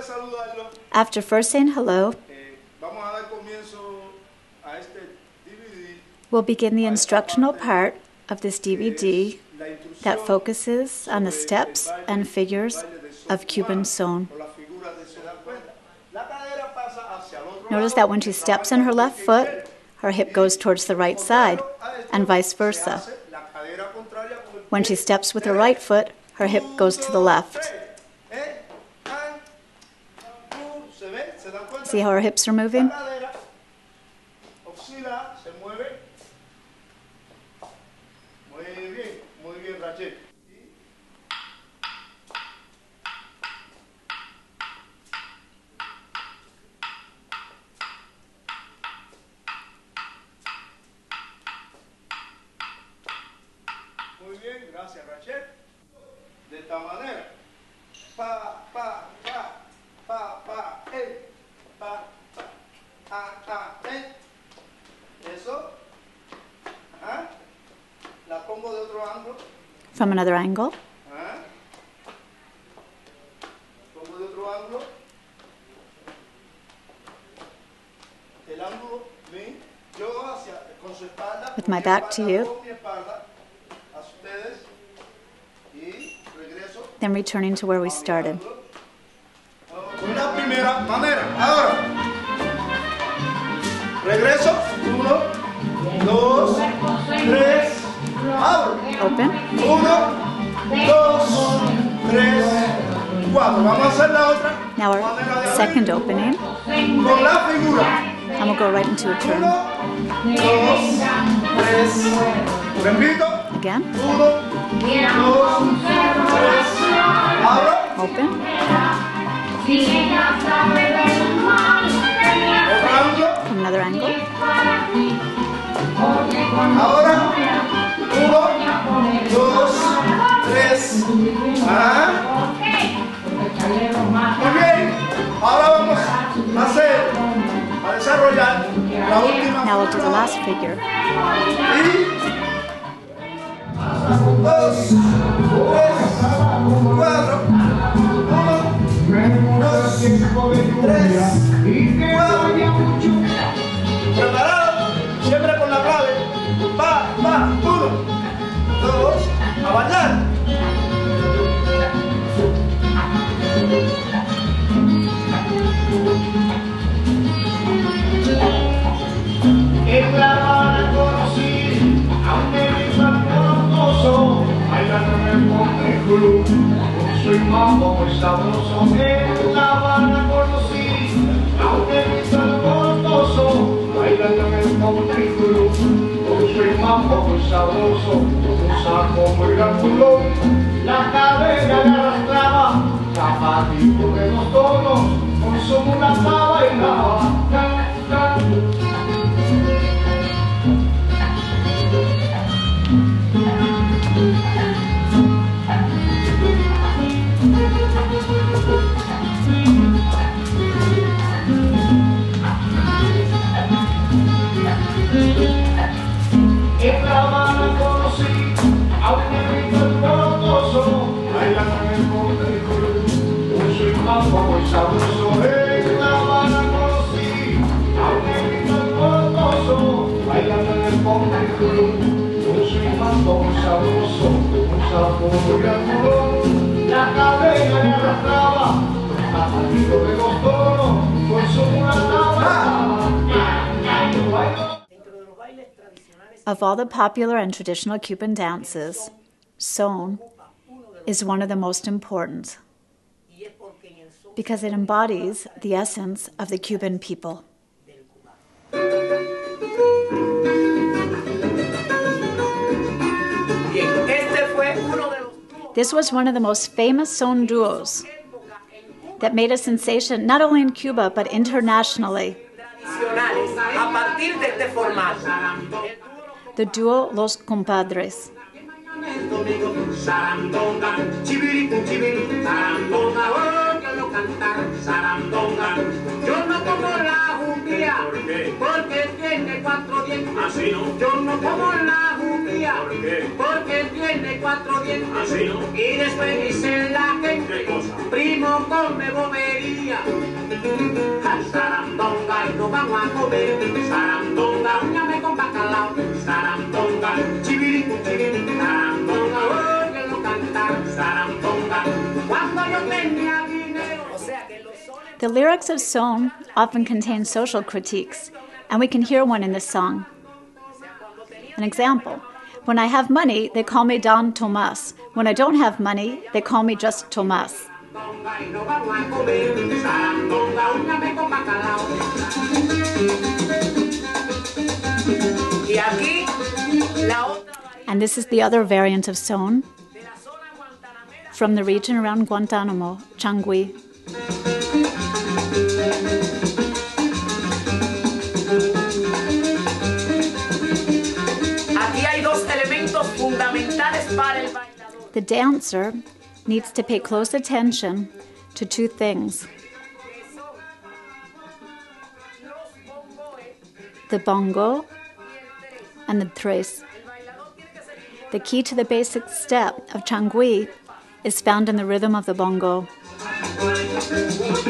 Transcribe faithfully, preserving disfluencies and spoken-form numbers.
After first saying hello, we'll begin the instructional part of this D V D that focuses on the steps and figures of Cuban son. Notice that when she steps on her left foot, her hip goes towards the right side, and vice versa. When she steps with her right foot, her hip goes to the left. See how her hips are moving? Muy bien, gracias Rachel. De esta manera. Pa, pa, pa, pa, pa, eh. Pa, pa, ah, ah, eh. Eso. Ajá. La pongo de otro ángulo. From another angle. Ajá. Pongo de otro ángulo. El ángulo, ¿ven? Yo hacia, con su espalda. With my back to you. Then returning to where we started. Una primera manera. Ahora. Regreso. Uno, dos, tres. Abro. Open. Uno, dos, tres, cuatro. Vamos a hacer la otra. Now our second opening. Con la figura. And we'll go right into a turn. Uno, dos, tres. Repito. Again. Uno, dos, tres. Abro. Open. Otro ángulo. From another angle. Ahora. Uno, dos, tres. Ah. Muy bien. Ahora vamos a hacer, a desarrollar la última. Now we'll do the last figure. Y dos, tres, cuatro, uno, dos, tres, cuatro. Preparado, siempre con la clave. Pa, pa, uno, dos, a bailar. En La Habana conocí a un negrito hermoso, bailando en el Country Club, con su mambo muy sabroso. En La Habana conocí a un negrito hermoso, bailando en el Country Club, con su mambo muy sabroso, un saco muy grandulón, la cadena le arrastraba, zapatito de dos tonos, con su mulata bailaba. Can, can. En La Habana conocí a un negrito hermoso, bailando en el Country Club, con su mambo muy sabroso. En La Habana conocí a un negrito hermoso, bailando en el Country Club, con su mambo muy sabroso, un saco muy grandulón, la cadena le arrastraba, los zapatitos de dos tonos, con su mulata bailaba. Of all the popular and traditional Cuban dances, son is one of the most important because it embodies the essence of the Cuban people. This was one of the most famous son duos that made a sensation not only in Cuba but internationally. The duo Los Compadres. Yo no como la judía porque tiene cuatro dientes. Yo no como la judía porque tiene cuatro dientes. Y después dice la gente. primo come bobería. Al sarandonga y nos vamos a comer. Sarandonga, uñame con bacalao. Sarandonga, chivirico, chivirico. Sarandonga, óyelo cantar. Sarandonga, cuando yo tenía dinero. The lyrics of Son often contain social critiques, and we can hear one in this song. An example: when I have money, they call me Don Tomas. When I don't have money, they call me just Tomas. And this is the other variant of Son, from the region around Guantanamo, Changui. The dancer needs to pay close attention to two things: the bongo and the tres. The key to the basic step of Changui is found in the rhythm of the bongo.